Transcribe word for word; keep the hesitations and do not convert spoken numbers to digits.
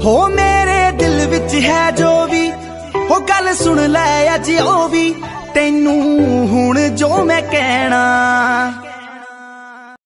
हो मेरे दिल विच है जो भी हो गल सुन लै अज ओ भी तैनू हुण जो मैं कहना।